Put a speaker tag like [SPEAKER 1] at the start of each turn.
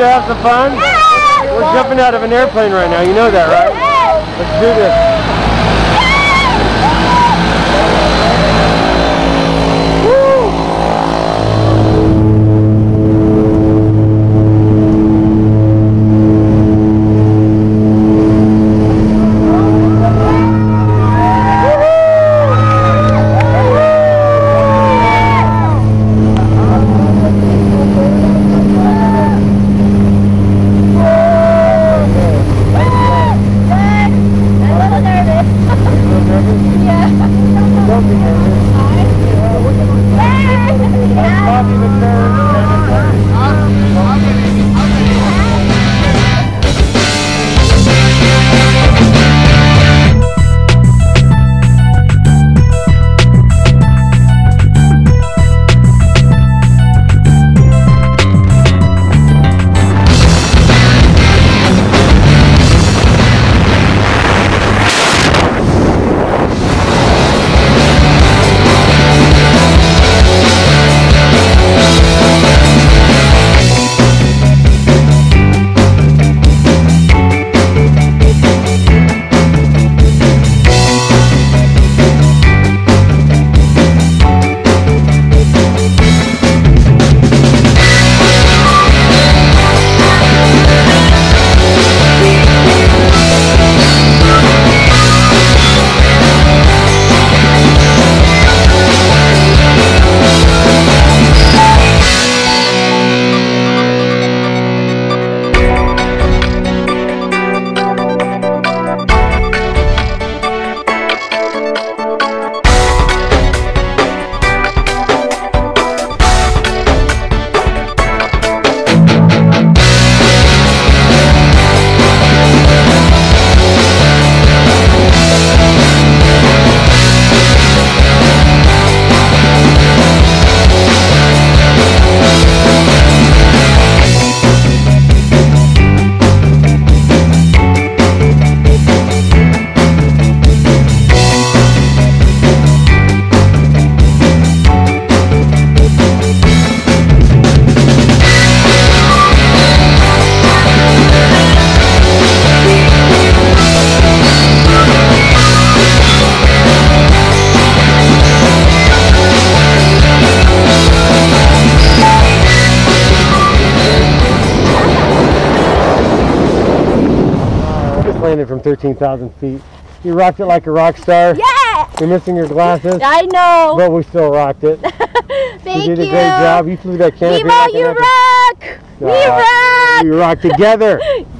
[SPEAKER 1] have some fun?
[SPEAKER 2] Yeah!
[SPEAKER 1] We're jumping out of an airplane right now. You know that, right? Let's do this. Landed from 13,000 feet. You rocked it like a rock star.
[SPEAKER 2] Yeah!
[SPEAKER 1] You're missing your glasses.
[SPEAKER 2] I know.
[SPEAKER 1] But we still rocked it.
[SPEAKER 2] Thank you.
[SPEAKER 1] You did a great job. You flew that canopy.
[SPEAKER 2] Nemo, you rock!
[SPEAKER 1] We rock together.